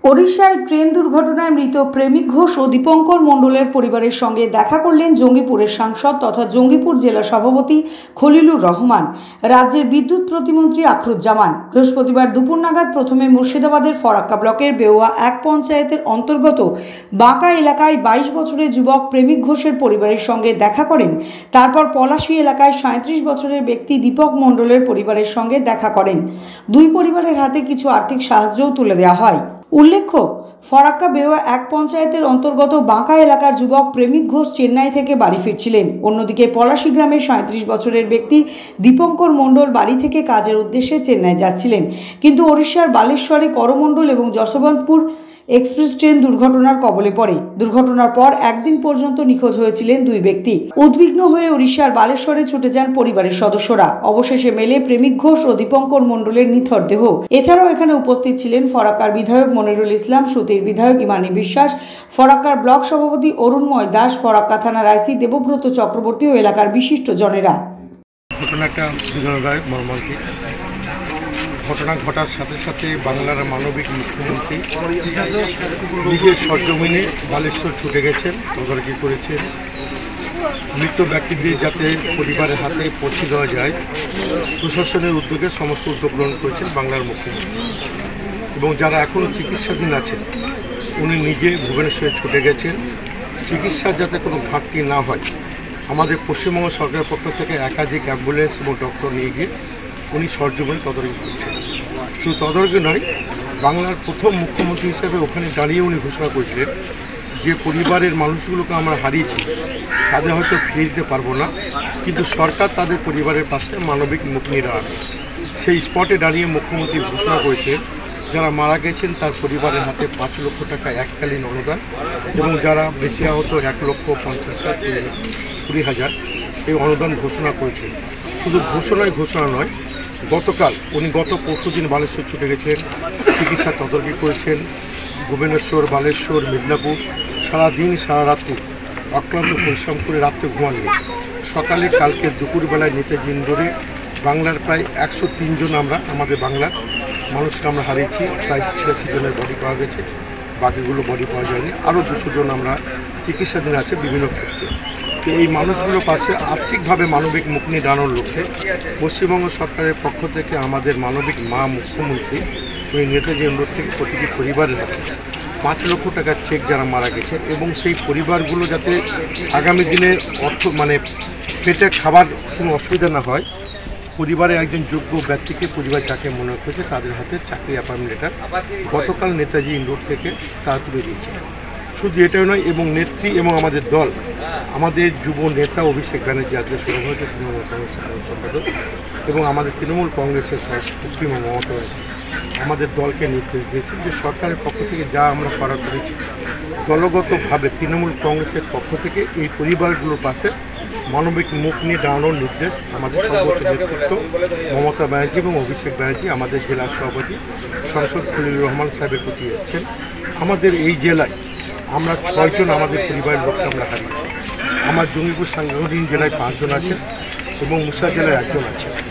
ওড়িশায় train দুর্ঘটনায় মৃত প্রেমিক ঘোষ ও দীপঙ্কর মণ্ডলের পরিবারের সঙ্গে দেখা করলেন জঙ্গিপুরের সাংসদ তথা জঙ্গিপুর জেলা সভাপতি খলিলুর রহমান। রাজ্যের বিদ্যুৎ প্রতিমন্ত্রী আখরুজ্জামান বৃহস্পতিবার দুপুর নাগাদ প্রথমে মুর্শিদাবাদের ফরাক্কা ব্লকের বেওয়া এক পঞ্চায়েতের অন্তর্গত বাঁকা এলাকায় 22 বছরের যুবক প্রেমিক ঘোষের পরিবারের সঙ্গে দেখা করেন। তারপর পলাশী এলাকায় 37 বছরের ব্যক্তি দীপক মণ্ডলের পরিবারের সঙ্গে দেখা করেন। দুই পরিবারের হাতে কিছু আর্থিক সাহায্যও তুলে দেওয়া হয়। উল্লেখ্য, ফরাক্কা বেওয়া এক পঞ্চায়েতের অন্তর্গত বাঁকা এলাকার যুবক প্রেমিক ঘোষ চেন্নাই থেকে বাড়ি ফিরছিলেন। অন্যদিকে পলাশী গ্রামের 37 বছরের ব্যক্তি দীপঙ্কর মণ্ডল বাড়ি থেকে কাজের উদ্দেশ্যে চেন্নাই যাচ্ছিলেন, কিন্তু ওড়িশার বালেশ্বরে করমণ্ডল এবং যশবন্তপুর এক্সপ্রেস ট্রেন দুর্ঘটনার কবলে পড়ে। দুর্ঘটনার পর একদিন পর্যন্ত নিখোঁজ হয়েছিলেন দুই ব্যক্তি। উদ্বিগ্ন হয়ে ওড়িশার বালেশ্বরে ছুটে যান পরিবারের সদস্যরা। অবশেষে মেলে প্রেমিক ঘোষ ও দীপঙ্কর মণ্ডলের নিথর দেহ। এছাড়াও এখানে উপস্থিত ছিলেন ফরাক্কার বিধায়ক মনিরুল ইসলাম, সুতির বিধায়ক ইমানি বিশ্বাস, ফরাক্কার ব্লক সভাপতি অরুণময় দাস, ফরাক্কা থানার আইসি দেবব্রত চক্রবর্তী ও এলাকার বিশিষ্ট জনেরা। ঘটনা ঘটার সাথে সাথে বাংলার মানবিক মুখ্যমন্ত্রী নিজের সরজমিনে বালেশ্বর ছুটে গেছেন, তদারকি করেছেন। মৃত ব্যক্তিদের যাতে পরিবারের হাতে পৌঁছে দেওয়া যায়, প্রশাসনের উদ্যোগে সমস্ত উদ্যোগ গ্রহণ করেছেন বাংলার মুখ্যমন্ত্রী। এবং যারা এখনও চিকিৎসাধীন আছেন, উনি নিজে ভুবনেশ্বরে ছুটে গেছেন। চিকিৎসার যাতে কোনো ঘাটতি না হয়, আমাদের পশ্চিমবঙ্গ সরকারের পক্ষ থেকে একাধিক অ্যাম্বুলেন্স এবং ডক্টর নিয়ে গিয়ে উনি সরজমিনে তদারকি করছেন। শুধু তদারকি নয়, বাংলার প্রথম মুখ্যমন্ত্রী হিসেবে ওখানে দাঁড়িয়ে উনি ঘোষণা করেছিলেন যে পরিবারের মানুষগুলোকে আমরা হারিয়েছি, তাদের হয়তো ফিরে দিতে পারবো না, কিন্তু সরকার তাদের পরিবারের পাশে মানবিক মুখ নিয়ে দাঁড়াবে। সেই স্পটে দাঁড়িয়ে মুখ্যমন্ত্রী ঘোষণা করেছেন যারা মারা গেছেন তার পরিবারের হাতে 5 লক্ষ টাকা এককালীন অনুদান, এবং যারা বেশি আহত 1,50,000 এই অনুদান ঘোষণা করেছেন। শুধু ঘোষণা নয়, গতকাল উনি গত পরশুদিন বালেশ্বর ছুটে গেছেন, চিকিৎসা তদারকি করেছেন। ভুবনেশ্বর, বালেশ্বর, মেদিনীপুর সারাদিন সারা রাত্রি অক্লান্ত পরিশ্রম করে রাত্রে ঘুমালেন। সকালে কালকে দুপুরবেলায় নেতাজি ইন্ডোরে বাংলার প্রায় 103 জন আমাদের বাংলার মানুষকে আমরা হারিয়েছি। প্রায় 86 জনের বডি পাওয়া গেছে, বাকিগুলো বডি পাওয়া যায়নি। আরও 200 জন আমরা চিকিৎসাধীন আছে বিভিন্ন ক্ষেত্রে। তো এই মানুষগুলোর পাশে আর্থিকভাবে মানবিক মুখ নিয়ে দাঁড়ানোর লক্ষ্যে পশ্চিমবঙ্গ সরকারের পক্ষ থেকে আমাদের মানবিক মা মুখ্যমন্ত্রী উনি নেতাজি ইন্ডোর থেকে প্রতিটি পরিবারের হাতে 5 লক্ষ টাকার চেক যারা মারা গেছে, এবং সেই পরিবারগুলো যাতে আগামী দিনে পেটে খাবার কোনো অসুবিধা না হয়, পরিবারের একজন যোগ্য ব্যক্তিকে পরিবার যাকে মনে করেছে তাদের হাতে চাকরি অ্যাপয়েন্টমেন্ট লেটার গতকাল নেতাজি ইন্ডোর থেকে তারা তুলে দিয়েছে। শুধু এটাই নয়, এবং নেত্রী এবং আমাদের দল, আমাদের যুব নেতা অভিষেক ব্যানার্জি জাতীয় সভাপতি, তৃণমূল কংগ্রেসের সম্পাদক, এবং আমাদের তৃণমূল কংগ্রেসের সুপ্রিমো মমতা ব্যানার্জি আমাদের দলকে নির্দেশ দিয়েছেন যে সরকারের পক্ষ থেকে যা আমরা করা করেছি, দলগতভাবে তৃণমূল কংগ্রেসের পক্ষ থেকে এই পরিবারগুলোর পাশে মানবিক মুখ নিয়ে দাঁড়ানোর নির্দেশ আমাদের সর্বোচ্চ নেতৃত্ব মমতা ব্যানার্জি এবং অভিষেক ব্যানার্জি আমাদের জেলা সভাপতি সাংসদ খলিলুর রহমান সাহেবের প্রতি এসেছেন। আমাদের এই জেলায় আমরা 6 জন আমাদের পরিবারের লোককে আমরা হারিয়েছি। আমার জঙ্গিপুর সাংগঠনিক জেলায় 5 জন আছেন এবং মুর্শিদাবাদ জেলায় 1 জন আছেন।